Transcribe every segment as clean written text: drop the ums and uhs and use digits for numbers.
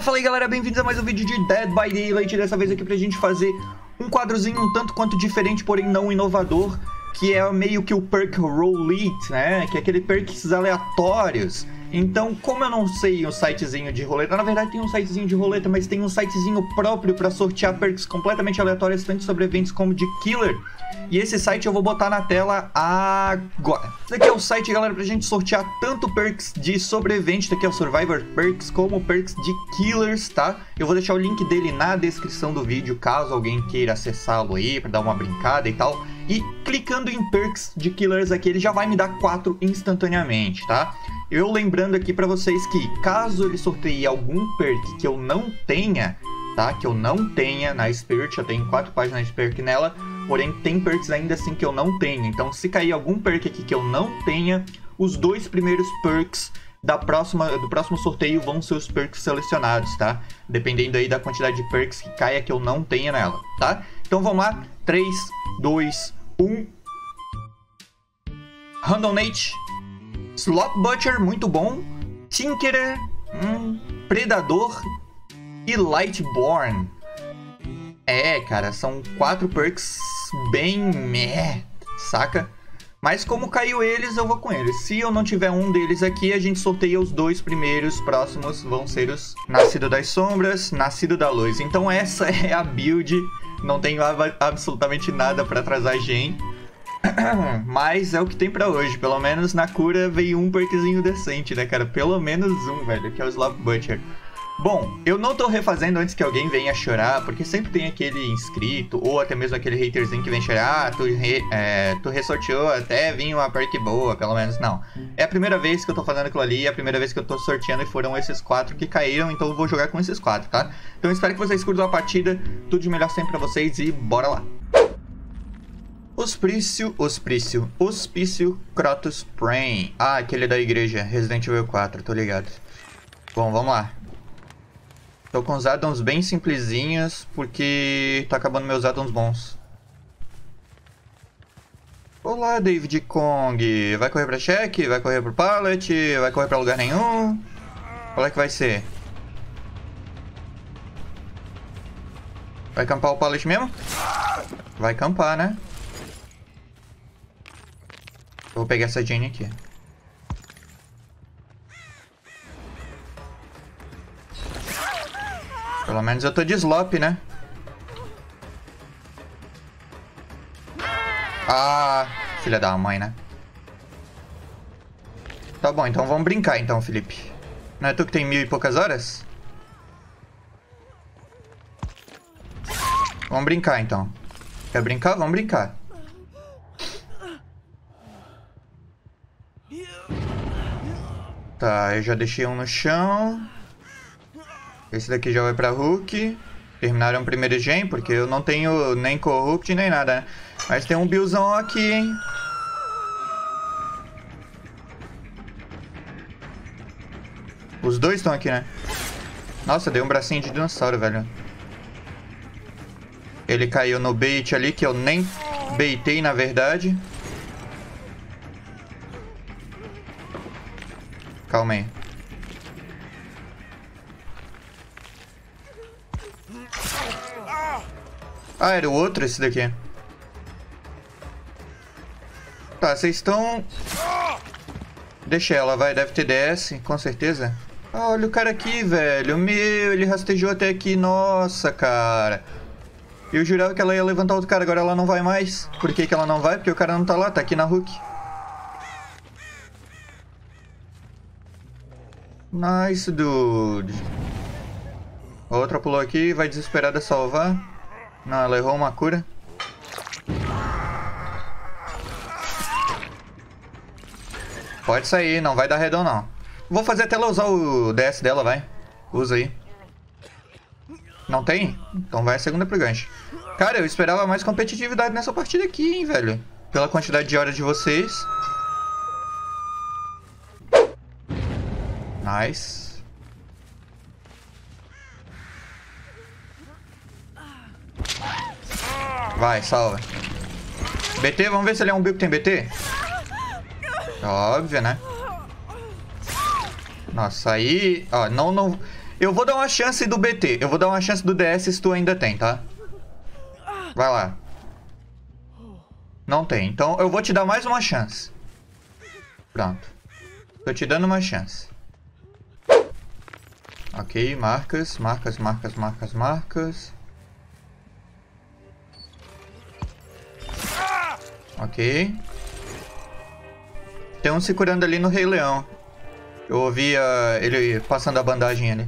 Fala aí galera, bem-vindos a mais um vídeo de Dead by Daylight. Dessa vez aqui pra gente fazer um quadrozinho um tanto quanto diferente, porém não inovador, que é meio que o perk Roulette, né? Que é aquele perks aleatórios. Então, como eu não sei o sitezinho de roleta, na verdade tem um sitezinho de roleta, mas tem um sitezinho próprio pra sortear perks completamente aleatórios, tanto sobre eventos como de killer. E esse site eu vou botar na tela agora. Esse aqui é o site, galera, pra gente sortear tanto perks de sobrevivente, daqui é o Survivor Perks, como perks de killers, tá? Eu vou deixar o link dele na descrição do vídeo, caso alguém queira acessá-lo aí, pra dar uma brincada e tal. E clicando em perks de killers aqui, ele já vai me dar 4 instantaneamente, tá? Eu lembrando aqui pra vocês que, caso ele sorteie algum perk que eu não tenha, tá? Que eu não tenha na Spirit, eu tenho 4 páginas de perk nela, porém tem perks ainda assim que eu não tenho. Então, se cair algum perk aqui que eu não tenha, os 2 primeiros perks do próximo sorteio vão ser os perks selecionados, tá? Dependendo aí da quantidade de perks que caia que eu não tenha nela, tá? Então vamos lá, 3, 2, 1. Random Nate, Slop Butcher, muito bom, Tinkerer, Predador e Lightborn. É, cara, são 4 perks bem meh, saca? Mas como caiu eles, eu vou com eles. Se eu não tiver um deles aqui, a gente sorteia os 2 primeiros. Próximos vão ser os Nascido das Sombras, Nascido da Luz. Então essa é a build. Não tenho absolutamente nada pra atrasar a gente. Mas é o que tem pra hoje. Pelo menos na cura veio um perkzinho decente, né, cara? Pelo menos um, velho, que é o Slop Butcher. Bom, eu não tô refazendo antes que alguém venha chorar, porque sempre tem aquele inscrito, ou até mesmo aquele haterzinho que vem chorar, tu ressorteou até vir uma perk boa, pelo menos não. É a primeira vez que eu tô fazendo aquilo ali, é a primeira vez que eu tô sorteando e foram esses 4 que caíram, então eu vou jogar com esses 4, tá? Então eu espero que vocês curtam a partida, tudo de melhor sempre pra vocês e bora lá! Hospício Crotus Praying. Ah, aquele da igreja, Resident Evil 4, tô ligado. Bom, vamos lá. Tô com os addons bem simplesinhos, porque tá acabando meus addons bons. Olá, David Kong. Vai correr pra check? Vai correr pro pallet? Vai correr pra lugar nenhum? Qual é que vai ser? Vai campar o pallet mesmo? Vai campar, né? Eu vou pegar essa Jenny aqui. Pelo menos eu tô de slop, né? Ah, filha da mãe, né? Tá bom, então vamos brincar então, Felipe. Não é tu que tem 1000 e poucas horas? Vamos brincar então. Quer brincar? Vamos brincar. Tá, eu já deixei um no chão. Esse daqui já vai pra Hook. Terminaram o primeiro gen, porque eu não tenho nem Corrupt nem nada, né? Mas tem um Billzão aqui, hein? Os dois estão aqui, né? Nossa, dei um bracinho de dinossauro, velho. Ele caiu no bait ali, que eu nem baitei, na verdade. Calma aí. Ah, era o outro esse daqui. Tá, vocês estão... Deixa ela, vai. Deve ter DS, com certeza. Ah, olha o cara aqui, velho. Meu, ele rastejou até aqui. Nossa, cara. Eu jurava que ela ia levantar outro cara. Agora ela não vai mais. Por que que ela não vai? Porque o cara não tá lá. Tá aqui na Hook. Nice, dude. A outra pulou aqui. Vai desesperada salvar. Não, ela errou uma cura. Pode sair, não vai dar redão não. Vou fazer até ela usar o DS dela, vai. Usa aí. Não tem? Então vai a segunda pro gancho. Cara, eu esperava mais competitividade nessa partida aqui, hein, velho. Pela quantidade de horas de vocês. Nice. Vai, salva. BT, vamos ver se ele é um build que tem BT. Óbvio, né? Nossa, aí... Ó, não... Eu vou dar uma chance do BT. Eu vou dar uma chance do DS se tu ainda tem, tá? Vai lá. Não tem. Então eu vou te dar mais uma chance. Pronto. Tô te dando uma chance. Ok, marcas, marcas, marcas, marcas, marcas. Ok. Tem um se curando ali no Rei Leão. Eu ouvia ele passando a bandagem ali.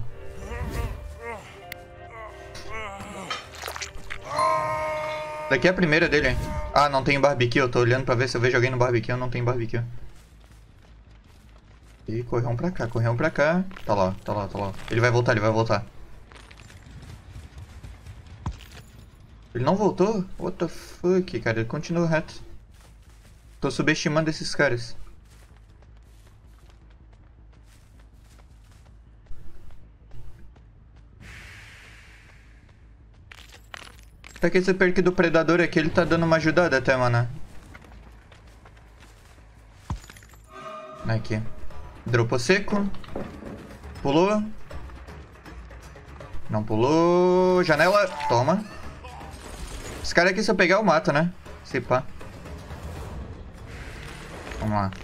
Daqui é a primeira dele, hein? Ah, não tem barbecue. Eu tô olhando pra ver se eu vejo alguém no barbecue. Não tem barbecue. E correu um pra cá, correu um pra cá. Tá lá, tá lá, tá lá. Ele vai voltar, ele vai voltar. Ele não voltou? What the fuck, cara? Ele continua reto. Tô subestimando esses caras. Até que esse perk do predador aqui, ele tá dando uma ajudada até, mano. Aqui. Dropou seco. Pulou. Não pulou. Janela. Toma. Esse cara aqui, se eu pegar, eu mato, né? Se pá. Vamos lá.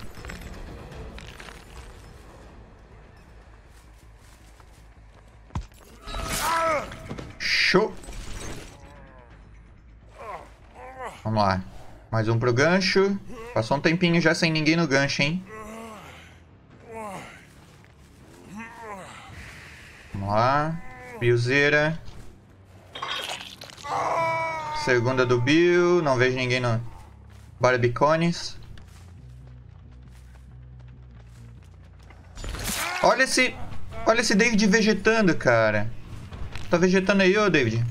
Show. Vamos lá. Mais um pro gancho. Passou um tempinho já sem ninguém no gancho, hein? Vamos lá. Billzeira. Segunda do Bill. Não vejo ninguém no Barbicones. Olha esse David vegetando, cara. Tá vegetando aí, ô David?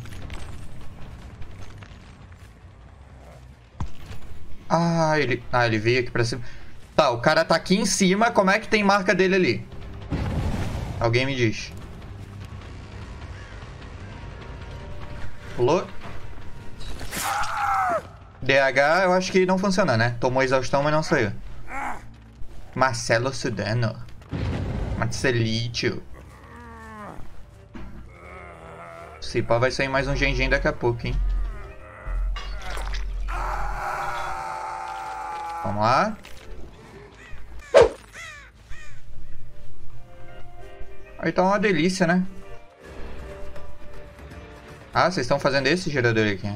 ele veio aqui pra cima. Tá, o cara tá aqui em cima. Como é que tem marca dele ali? Alguém me diz. Pulou. DH, eu acho que não funciona, né? Tomou exaustão, mas não saiu. Marcelo Sudano. Marcelito. Se pá, vai sair mais um Gengen daqui a pouco, hein? Vamos lá. Aí tá uma delícia, né? Ah, vocês estão fazendo esse gerador aqui.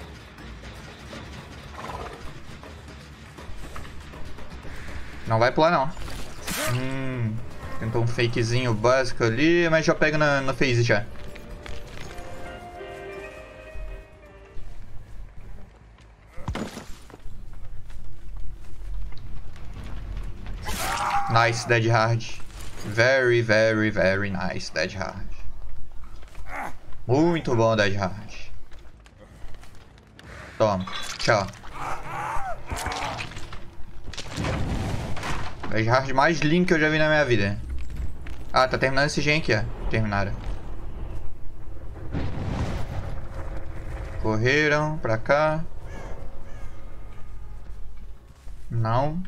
Não vai pular, não. Tentou um fakezinho básico ali, mas já pega no phase já. Nice, Dead Hard. Very, very, very nice, Dead Hard. Muito bom, Dead Hard. Toma, tchau. Dead Hard mais lindo que eu já vi na minha vida. Ah, tá terminando esse gen aqui, ó. Terminaram. Correram pra cá. Não.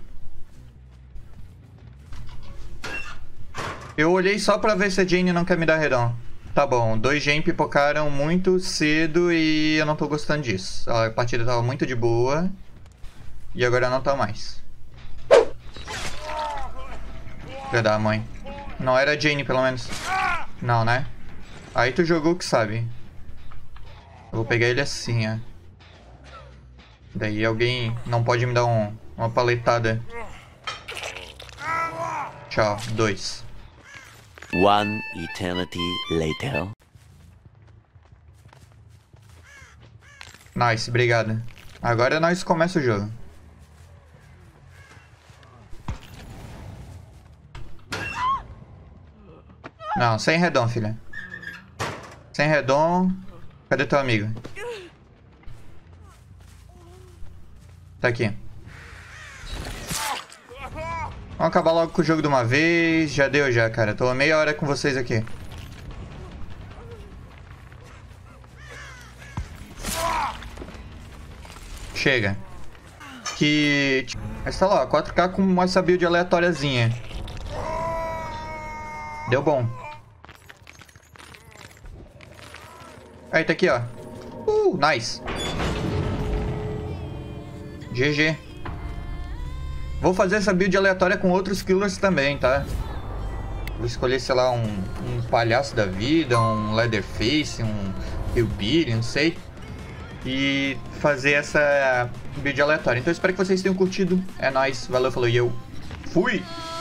Eu olhei só pra ver se a Jane não quer me dar redão. Tá bom, 2 Gen pipocaram muito cedo e eu não tô gostando disso. A partida tava muito de boa. E agora não tá mais. Filha da mãe. Não era a Jane, pelo menos. Não, né? Aí tu jogou que sabe. Eu vou pegar ele assim, ó. Daí alguém não pode me dar uma paletada. Tchau, 2. One eternity later. Nice, obrigado. Agora nós começa o jogo. Não, sem redom, filha. Sem redom. Cadê teu amigo? Tá aqui. Vamos acabar logo com o jogo de uma vez. Já deu já, cara. Tô meia hora com vocês aqui. Chega. Mas tá lá, 4K com essa build aleatóriazinha. Deu bom. Aí, tá aqui, ó. Nice. GG. Vou fazer essa build aleatória com outros killers também, tá? Vou escolher, sei lá, um palhaço da vida, um Leatherface, um Hillbilly, não sei. E fazer essa build aleatória. Então eu espero que vocês tenham curtido. É nóis. Valeu, falou e eu fui!